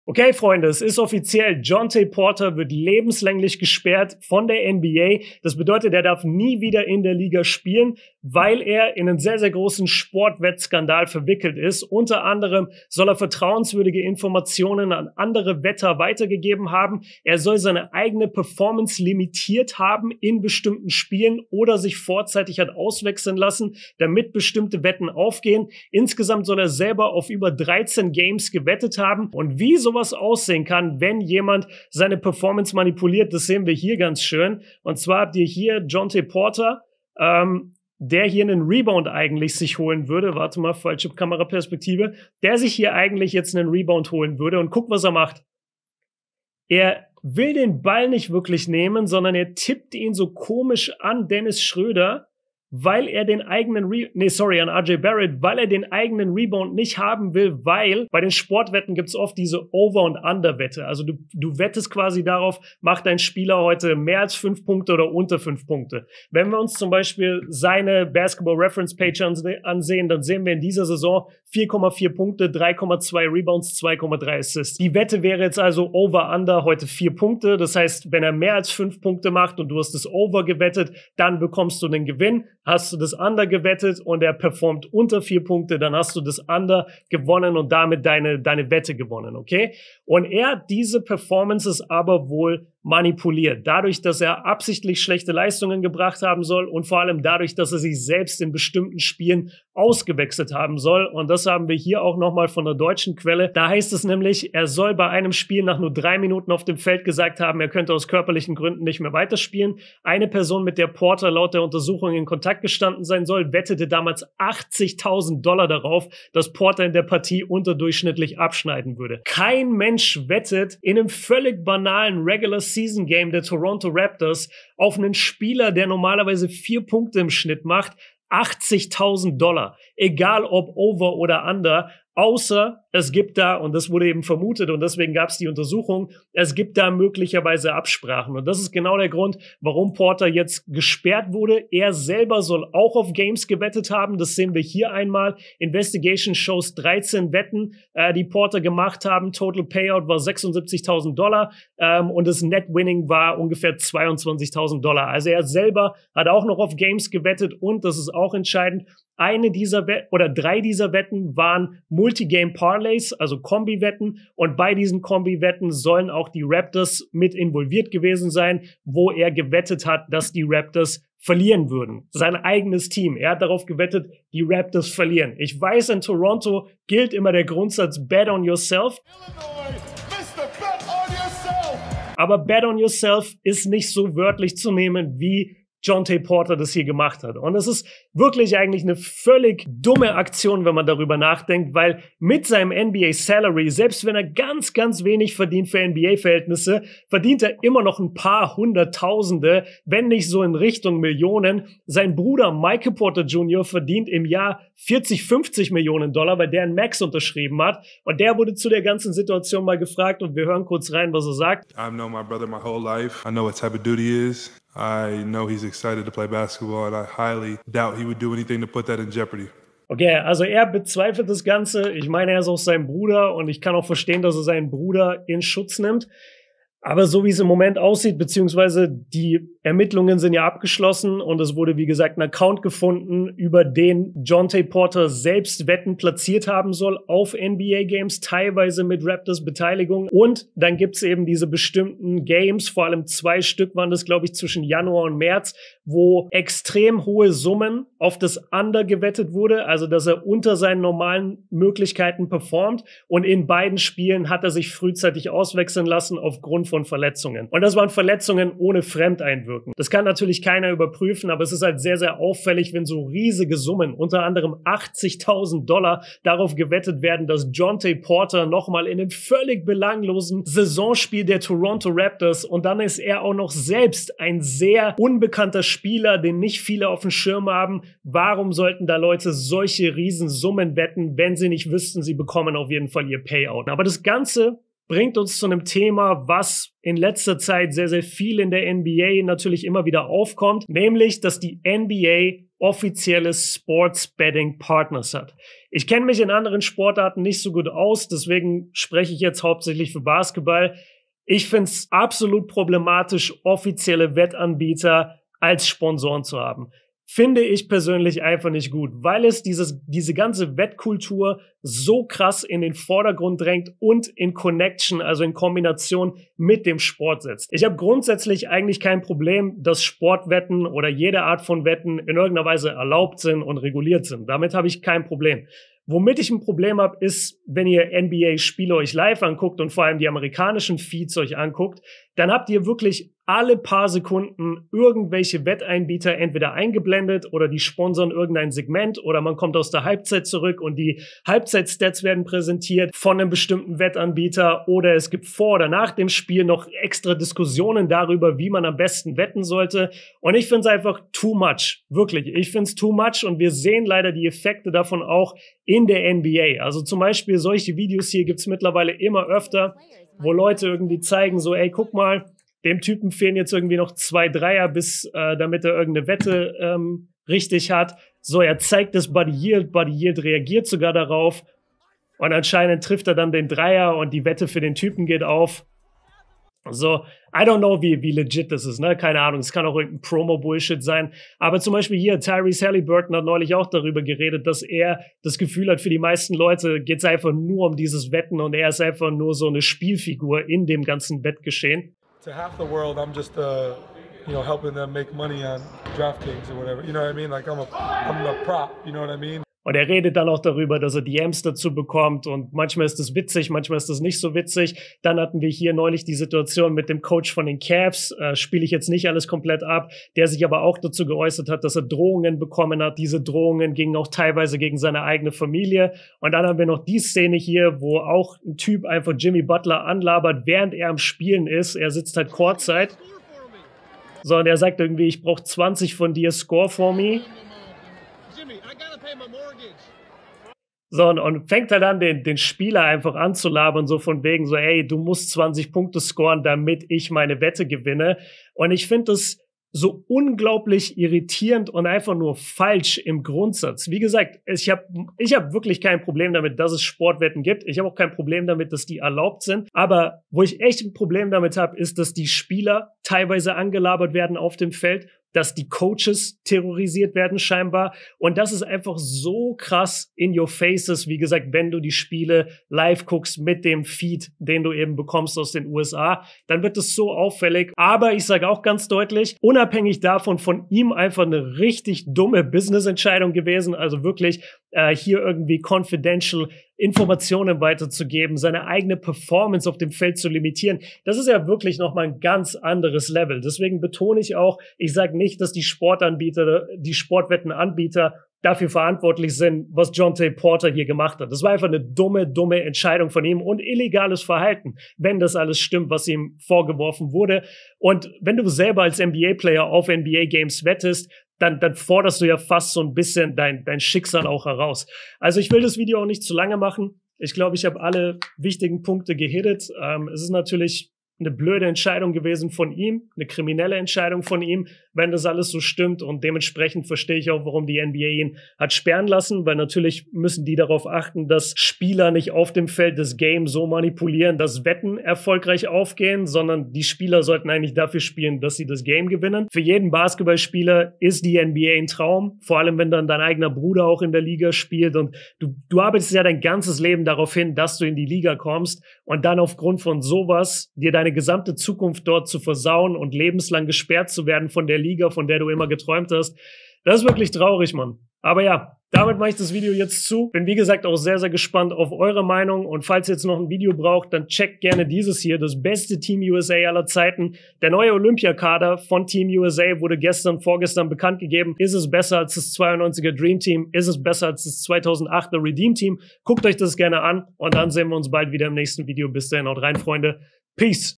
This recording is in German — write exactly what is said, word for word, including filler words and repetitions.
Okay, Freunde, es ist offiziell. Jontay Porter wird lebenslänglich gesperrt von der N B A. Das bedeutet, er darf nie wieder in der Liga spielen, weil er in einen sehr, sehr großen Sportwettskandal verwickelt ist. Unter anderem soll er vertrauenswürdige Informationen an andere Wetter weitergegeben haben. Er soll seine eigene Performance limitiert haben in bestimmten Spielen oder sich vorzeitig hat auswechseln lassen, damit bestimmte Wetten aufgehen. Insgesamt soll er selber auf über dreizehn Games gewettet haben. Und wie sowas aussehen kann, wenn jemand seine Performance manipuliert, das sehen wir hier ganz schön. Und zwar habt ihr hier Jontay Porter, ähm, der hier einen Rebound eigentlich sich holen würde. Warte mal, falsche Kameraperspektive. Der sich hier eigentlich jetzt einen Rebound holen würde. Und guck, was er macht. Er will den Ball nicht wirklich nehmen, sondern er tippt ihn so komisch an Dennis Schröder, weil er den eigenen Re nee, sorry, an R J Barrett, weil er den eigenen Rebound nicht haben will, weil bei den Sportwetten gibt's oft diese Over- und Under-Wette. Also du, du wettest quasi darauf, macht dein Spieler heute mehr als fünf Punkte oder unter fünf Punkte. Wenn wir uns zum Beispiel seine Basketball-Reference-Page ansehen, dann sehen wir in dieser Saison vier Komma vier Punkte, drei Komma zwei Rebounds, zwei Komma drei Assists. Die Wette wäre jetzt also Over-Under, heute vier Punkte. Das heißt, wenn er mehr als fünf Punkte macht und du hast das Over gewettet, dann bekommst du den Gewinn. Hast du das Under gewettet und er performt unter vier Punkte, dann hast du das Under gewonnen und damit deine, deine Wette gewonnen, okay? Und er hat diese Performances aber wohl manipuliert. Dadurch, dass er absichtlich schlechte Leistungen gebracht haben soll und vor allem dadurch, dass er sich selbst in bestimmten Spielen ausgewechselt haben soll. Und das haben wir hier auch nochmal von der deutschen Quelle. Da heißt es nämlich, er soll bei einem Spiel nach nur drei Minuten auf dem Feld gesagt haben, er könnte aus körperlichen Gründen nicht mehr weiterspielen. Eine Person, mit der Porter laut der Untersuchung in Kontakt gestanden sein soll, wettete damals achtzigtausend Dollar darauf, dass Porter in der Partie unterdurchschnittlich abschneiden würde. Kein Mensch wettet in einem völlig banalen Regular Season Game der Toronto Raptors auf einen Spieler, der normalerweise vier Punkte im Schnitt macht, achtzigtausend Dollar. Egal ob Over oder Under. Außer es gibt da, und das wurde eben vermutet und deswegen gab es die Untersuchung, es gibt da möglicherweise Absprachen. Und das ist genau der Grund, warum Porter jetzt gesperrt wurde. Er selber soll auch auf Games gewettet haben. Das sehen wir hier einmal. Investigation shows dreizehn Wetten, äh, die Porter gemacht haben. Total Payout war sechsundsiebzigtausend Dollar ähm, und das Net Winning war ungefähr zweiundzwanzigtausend Dollar. Also er selber hat auch noch auf Games gewettet und, das ist auch entscheidend, eine dieser Wetten oder drei dieser Wetten waren Multigame Parlays, also Kombi-Wetten. Und bei diesen Kombi-Wetten sollen auch die Raptors mit involviert gewesen sein, wo er gewettet hat, dass die Raptors verlieren würden. Sein eigenes Team. Er hat darauf gewettet, die Raptors verlieren. Ich weiß, in Toronto gilt immer der Grundsatz Bet on yourself. Illinois, Mister Bet on yourself. Aber Bet on yourself ist nicht so wörtlich zu nehmen, wie Jontay Porter das hier gemacht hat. Und es ist wirklich eigentlich eine völlig dumme Aktion, wenn man darüber nachdenkt, weil mit seinem N B A-Salary, selbst wenn er ganz, ganz wenig verdient für N B A-Verhältnisse, verdient er immer noch ein paar Hunderttausende, wenn nicht so in Richtung Millionen. Sein Bruder Michael Porter Junior verdient im Jahr vierzig, fünfzig Millionen Dollar, weil der einen Max unterschrieben hat. Und der wurde zu der ganzen Situation mal gefragt und wir hören kurz rein, was er sagt. I've known my brother my whole life. I know what type of dude he is. I know he's excited to play basketball and I highly doubt he would do anything to put that in jeopardy. Okay, also er bezweifelt das Ganze. Ich meine, er ist auch sein Bruder und ich kann auch verstehen, dass er seinen Bruder in Schutz nimmt. Aber so wie es im Moment aussieht, beziehungsweise die Ermittlungen sind ja abgeschlossen und es wurde, wie gesagt, ein Account gefunden, über den Jontay Porter selbst Wetten platziert haben soll auf N B A-Games, teilweise mit Raptors Beteiligung. Und dann gibt's eben diese bestimmten Games, vor allem zwei Stück waren das, glaube ich, zwischen Januar und März, wo extrem hohe Summen auf das Under gewettet wurde, also dass er unter seinen normalen Möglichkeiten performt. Und in beiden Spielen hat er sich frühzeitig auswechseln lassen aufgrund von Verletzungen. Und das waren Verletzungen ohne Fremdeinwirken. Das kann natürlich keiner überprüfen, aber es ist halt sehr, sehr auffällig, wenn so riesige Summen, unter anderem achtzigtausend Dollar, darauf gewettet werden, dass Jontay Porter nochmal in einem völlig belanglosen Saisonspiel der Toronto Raptors, und dann ist er auch noch selbst ein sehr unbekannter Spieler, den nicht viele auf dem Schirm haben. Warum sollten da Leute solche Riesensummen wetten, wenn sie nicht wüssten, sie bekommen auf jeden Fall ihr Payout? Aber das Ganze bringt uns zu einem Thema, was in letzter Zeit sehr, sehr viel in der N B A natürlich immer wieder aufkommt, nämlich, dass die N B A offizielle Sports-Betting-Partners hat. Ich kenne mich in anderen Sportarten nicht so gut aus, deswegen spreche ich jetzt hauptsächlich für Basketball. Ich finde es absolut problematisch, offizielle Wettanbieter als Sponsoren zu haben. Finde ich persönlich einfach nicht gut, weil es dieses, diese ganze Wettkultur so krass in den Vordergrund drängt und in Connection, also in Kombination mit dem Sport setzt. Ich habe grundsätzlich eigentlich kein Problem, dass Sportwetten oder jede Art von Wetten in irgendeiner Weise erlaubt sind und reguliert sind. Damit habe ich kein Problem. Womit ich ein Problem habe, ist, wenn ihr N B A-Spiele euch live anguckt und vor allem die amerikanischen Feeds euch anguckt, dann habt ihr wirklich alle paar Sekunden irgendwelche Wetteinbieter entweder eingeblendet oder die sponsern irgendein Segment oder man kommt aus der Halbzeit zurück und die Halbzeitstats werden präsentiert von einem bestimmten Wettanbieter oder es gibt vor oder nach dem Spiel noch extra Diskussionen darüber, wie man am besten wetten sollte. Und ich finde es einfach too much. Wirklich, ich finde es too much und wir sehen leider die Effekte davon auch in der N B A. Also zum Beispiel solche Videos hier gibt's mittlerweile immer öfter, wo Leute irgendwie zeigen so, ey, guck mal, dem Typen fehlen jetzt irgendwie noch zwei Dreier, bis äh, damit er irgendeine Wette ähm, richtig hat. So, er zeigt es Buddy Hield, Buddy Hield reagiert sogar darauf und anscheinend trifft er dann den Dreier und die Wette für den Typen geht auf. So, I don't know, wie, wie legit das ist, ne? Keine Ahnung, es kann auch irgendein Promo-Bullshit sein. Aber zum Beispiel hier, Tyrese Halliburton hat neulich auch darüber geredet, dass er das Gefühl hat, für die meisten Leute geht es einfach nur um dieses Wetten und er ist einfach nur so eine Spielfigur in dem ganzen Wettgeschehen. To half the world, I'm just, uh, you know, helping them make money on DraftKings or whatever. You know what I mean? Like I'm a, I'm a prop. You know what I mean? Und er redet dann auch darüber, dass er D Ms dazu bekommt und manchmal ist das witzig, manchmal ist das nicht so witzig. Dann hatten wir hier neulich die Situation mit dem Coach von den Cavs, äh, spiele ich jetzt nicht alles komplett ab, der sich aber auch dazu geäußert hat, dass er Drohungen bekommen hat. Diese Drohungen gingen auch teilweise gegen seine eigene Familie. Und dann haben wir noch die Szene hier, wo auch ein Typ einfach Jimmy Butler anlabert, während er am Spielen ist. Er sitzt halt Courtside. So, und er sagt irgendwie, ich brauche zwanzig von dir, score for me. So, und, und fängt halt an, den, den Spieler einfach anzulabern, so von wegen so, ey, du musst zwanzig Punkte scoren, damit ich meine Wette gewinne. Und ich finde das so unglaublich irritierend und einfach nur falsch im Grundsatz. Wie gesagt, ich habe ich hab wirklich kein Problem damit, dass es Sportwetten gibt. Ich habe auch kein Problem damit, dass die erlaubt sind. Aber wo ich echt ein Problem damit habe, ist, dass die Spieler teilweise angelabert werden auf dem Feld, dass die Coaches terrorisiert werden scheinbar und das ist einfach so krass in your faces, wie gesagt, wenn du die Spiele live guckst mit dem Feed, den du eben bekommst aus den U S A, dann wird es so auffällig, aber ich sage auch ganz deutlich, unabhängig davon von ihm einfach eine richtig dumme Business-Entscheidung gewesen, also wirklich äh, hier irgendwie confidential Informationen weiterzugeben, seine eigene Performance auf dem Feld zu limitieren, das ist ja wirklich nochmal ein ganz anderes Level. Deswegen betone ich auch, ich sage nicht, dass die Sportanbieter, die Sportwettenanbieter dafür verantwortlich sind, was Jontay Porter hier gemacht hat. Das war einfach eine dumme, dumme Entscheidung von ihm und illegales Verhalten, wenn das alles stimmt, was ihm vorgeworfen wurde. Und wenn du selber als N B A-Player auf N B A-Games wettest, Dann, dann forderst du ja fast so ein bisschen dein, dein Schicksal auch heraus. Also ich will das Video auch nicht zu lange machen. Ich glaube, ich habe alle wichtigen Punkte gehittet. Ähm, es ist natürlich eine blöde Entscheidung gewesen von ihm, eine kriminelle Entscheidung von ihm, wenn das alles so stimmt. Und dementsprechend verstehe ich auch, warum die N B A ihn hat sperren lassen, weil natürlich müssen die darauf achten, dass Spieler nicht auf dem Feld des Games so manipulieren, dass Wetten erfolgreich aufgehen, sondern die Spieler sollten eigentlich dafür spielen, dass sie das Game gewinnen. Für jeden Basketballspieler ist die N B A ein Traum, vor allem wenn dann dein eigener Bruder auch in der Liga spielt und du, du arbeitest ja dein ganzes Leben darauf hin, dass du in die Liga kommst und dann aufgrund von sowas dir deine gesamte Zukunft dort zu versauen und lebenslang gesperrt zu werden von der Liga, von der du immer geträumt hast. Das ist wirklich traurig, Mann. Aber ja, damit mache ich das Video jetzt zu. Bin wie gesagt auch sehr, sehr gespannt auf eure Meinung und falls ihr jetzt noch ein Video braucht, dann checkt gerne dieses hier, das beste Team U S A aller Zeiten. Der neue Olympiakader von Team U S A wurde gestern, vorgestern bekannt gegeben. Ist es besser als das zweiundneunziger Dream Team? Ist es besser als das zweitausendachter Redeem Team? Guckt euch das gerne an und dann sehen wir uns bald wieder im nächsten Video. Bis dahin, haut rein, Freunde. Peace!